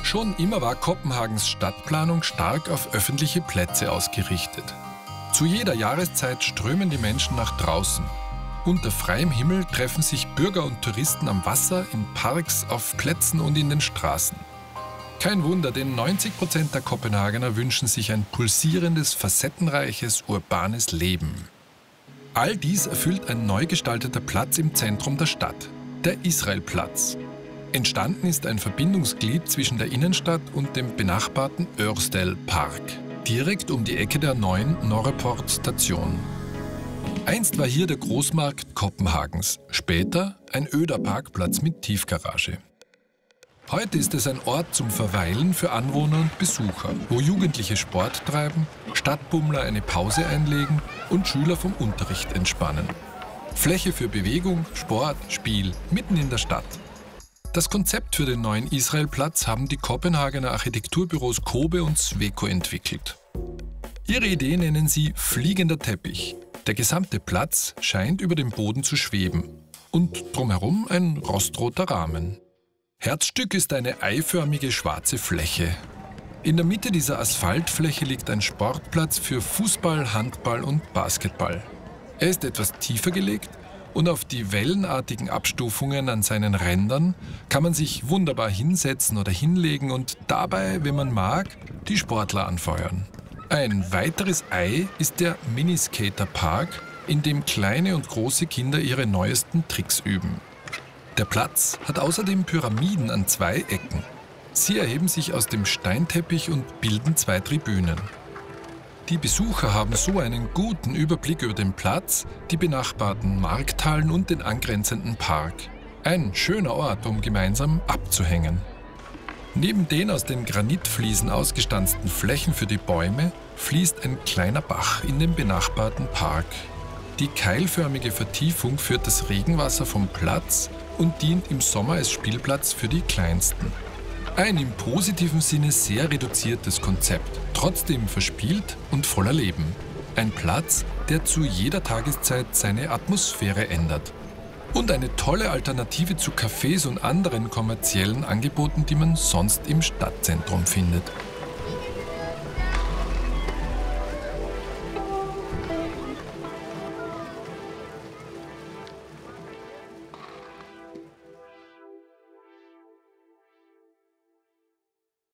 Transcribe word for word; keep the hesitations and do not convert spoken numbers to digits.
Schon immer war Kopenhagens Stadtplanung stark auf öffentliche Plätze ausgerichtet. Zu jeder Jahreszeit strömen die Menschen nach draußen. Unter freiem Himmel treffen sich Bürger und Touristen am Wasser, in Parks, auf Plätzen und in den Straßen. Kein Wunder, denn neunzig Prozent der Kopenhagener wünschen sich ein pulsierendes, facettenreiches, urbanes Leben. All dies erfüllt ein neu gestalteter Platz im Zentrum der Stadt, der Israelplatz. Entstanden ist ein Verbindungsglied zwischen der Innenstadt und dem benachbarten Ørsted Park, direkt um die Ecke der neuen Norreport-Station. Einst war hier der Großmarkt Kopenhagens, später ein öder Parkplatz mit Tiefgarage. Heute ist es ein Ort zum Verweilen für Anwohner und Besucher, wo Jugendliche Sport treiben, Stadtbummler eine Pause einlegen und Schüler vom Unterricht entspannen. Fläche für Bewegung, Sport, Spiel, mitten in der Stadt. Das Konzept für den neuen Israelplatz haben die Kopenhagener Architekturbüros Kobe und Sweco entwickelt. Ihre Idee nennen sie Fliegender Teppich. Der gesamte Platz scheint über dem Boden zu schweben und drumherum ein rostroter Rahmen. Herzstück ist eine eiförmige schwarze Fläche. In der Mitte dieser Asphaltfläche liegt ein Sportplatz für Fußball, Handball und Basketball. Er ist etwas tiefer gelegt und auf die wellenartigen Abstufungen an seinen Rändern kann man sich wunderbar hinsetzen oder hinlegen und dabei, wenn man mag, die Sportler anfeuern. Ein weiteres Ei ist der Miniskater-Park, in dem kleine und große Kinder ihre neuesten Tricks üben. Der Platz hat außerdem Pyramiden an zwei Ecken. Sie erheben sich aus dem Steinteppich und bilden zwei Tribünen. Die Besucher haben so einen guten Überblick über den Platz, die benachbarten Markthallen und den angrenzenden Park. Ein schöner Ort, um gemeinsam abzuhängen. Neben den aus den Granitfliesen ausgestanzten Flächen für die Bäume fließt ein kleiner Bach in den benachbarten Park. Die keilförmige Vertiefung führt das Regenwasser vom Platz und dient im Sommer als Spielplatz für die Kleinsten. Ein im positiven Sinne sehr reduziertes Konzept, trotzdem verspielt und voller Leben. Ein Platz, der zu jeder Tageszeit seine Atmosphäre ändert. Und eine tolle Alternative zu Cafés und anderen kommerziellen Angeboten, die man sonst im Stadtzentrum findet.